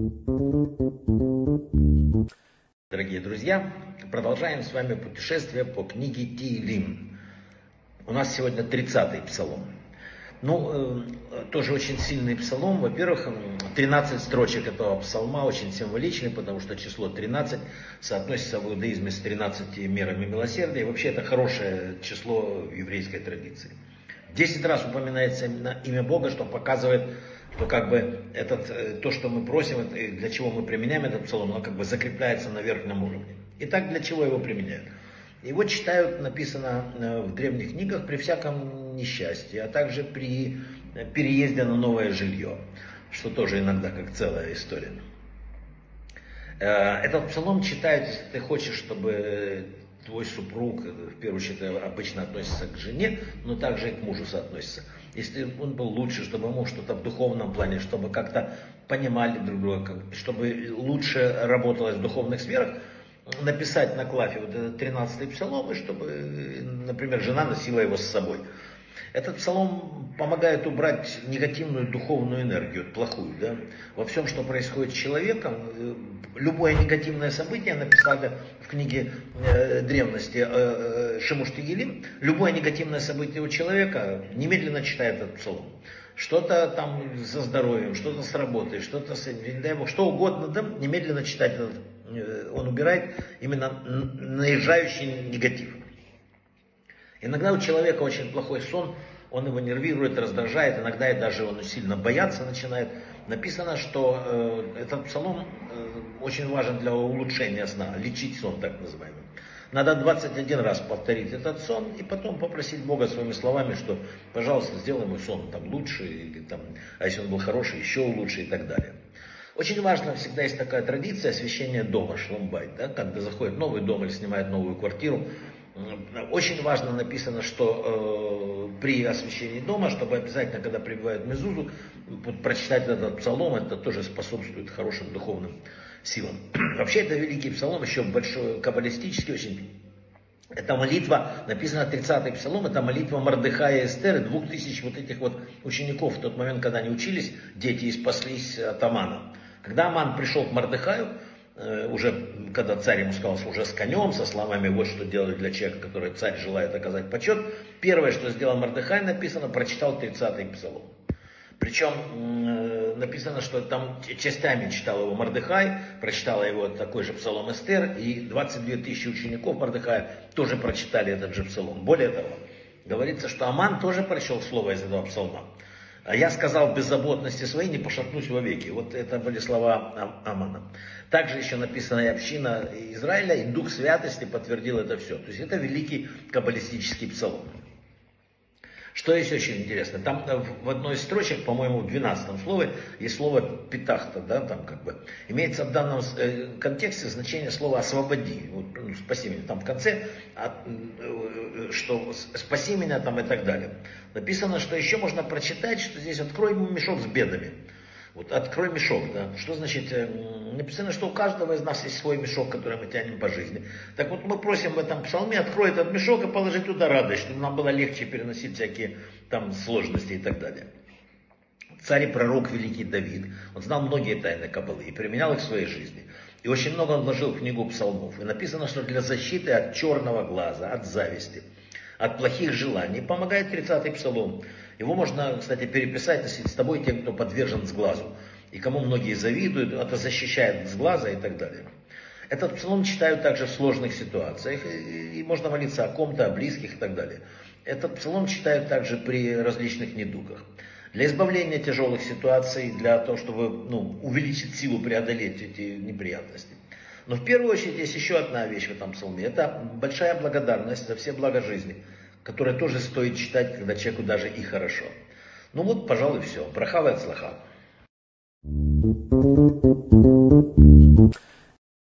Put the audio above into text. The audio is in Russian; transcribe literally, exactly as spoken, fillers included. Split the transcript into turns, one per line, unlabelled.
Дорогие друзья, продолжаем с вами путешествие по книге Теилим. У нас сегодня тридцатый псалом. Ну, э, тоже очень сильный псалом. Во-первых, тринадцать строчек этого псалма очень символичны, потому что число тринадцать соотносится в иудаизме с тринадцатью мерами милосердия. И вообще это хорошее число в еврейской традиции. Десять раз упоминается именно имя Бога, что показывает, что как бы этот, то, что мы просим, для чего мы применяем этот псалом, оно как бы закрепляется на верхнем уровне. Итак, для чего его применяют? Его читают, написано в древних книгах, при всяком несчастье, а также при переезде на новое жилье, что тоже иногда как целая история. Этот псалом читают, если ты хочешь, чтобы твой супруг, в первую очередь, обычно относится к жене, но также и к мужу соотносится. Если он был лучше, чтобы ему что-то в духовном плане, чтобы как-то понимали друг друга, чтобы лучше работалось в духовных сферах, написать на клафе вот этот тринадцатый псалом, и чтобы, например, жена носила его с собой. Этот псалом помогает убрать негативную духовную энергию, плохую, да? Во всем, что происходит с человеком, любое негативное событие, написали в книге э, древности э, Шимуш Тегилим, любое негативное событие у человека немедленно читает этот псалом. Что-то там со здоровьем, что-то с работой, что-то с, не дай Бог, что угодно, да, немедленно читать этот, э, он убирает именно наезжающий негатив. Иногда у человека очень плохой сон, он его нервирует, раздражает, иногда и даже он сильно бояться начинает. Написано, что э, этот псалом э, очень важен для улучшения сна, лечить сон так называемый. Надо двадцать один раз повторить этот сон и потом попросить Бога своими словами, что, пожалуйста, сделай мой сон там лучше, или, там, а если он был хороший, еще лучше и так далее. Очень важно, всегда есть такая традиция освящения дома, шломбайт, да, когда заходит в новый дом или снимает новую квартиру. Очень важно написано, что э, при освящении дома, чтобы обязательно, когда прибывают мезузу, прочитать этот псалом, это тоже способствует хорошим духовным силам. Вообще это великий псалом, еще большой, каббалистический очень. Это молитва, написано тридцатый псалом, это молитва Мордехая и Эстер, двух тысяч вот этих вот учеников в тот момент, когда они учились, дети, и спаслись от Амана. Когда Аман пришел к Мордехаю, уже, когда царь ему сказал, что уже с конем, со словами, вот что делают для человека, который царь желает оказать почет, первое, что сделал Мордехай, написано, прочитал тридцатый псалом. Причем написано, что там частями читал его Мордехай, прочитала его такой же псалом Эстер, и двадцать две тысячи учеников Мордехая тоже прочитали этот же псалом. Более того, говорится, что Аман тоже прочел слово из этого псалма. А я сказал, в беззаботности своей не пошатнусь вовеки. Вот это были слова Амана. Также еще написано и община Израиля, и Дух Святости подтвердил это все. То есть это великий каббалистический псалом. Что есть очень интересно, там в одной из строчек, по-моему, в двенадцатом слове, есть слово «питахта», да, там как бы. Имеется в данном контексте значение слова «освободи», вот, ну, «спаси меня», там в конце, что «спаси меня» там и так далее. Написано, что еще можно прочитать, что здесь «открой ему мешок с бедами». Вот «открой мешок», да, что значит, написано, что у каждого из нас есть свой мешок, который мы тянем по жизни. Так вот мы просим в этом псалме открой этот мешок и положи туда радость, чтобы нам было легче переносить всякие там сложности и так далее. Царь и пророк великий Давид, он знал многие тайны каббалы и применял их в своей жизни. И очень много он вложил в книгу псалмов. И написано, что для защиты от черного глаза, от зависти, от плохих желаний помогает тридцатый псалом. Его можно, кстати, переписать, носить с тобой тем, кто подвержен сглазу. И кому многие завидуют, это защищает сглаза и так далее. Этот псалом читают также в сложных ситуациях. И можно молиться о ком-то, о близких и так далее. Этот псалом читают также при различных недугах. Для избавления от тяжелых ситуаций, для того, чтобы ну, увеличить силу преодолеть эти неприятности. Но в первую очередь есть еще одна вещь в этом псалме. Это большая благодарность за все блага жизни, которые тоже стоит читать, когда человеку даже и хорошо. Ну вот, пожалуй, все. Браха ве ацлаха.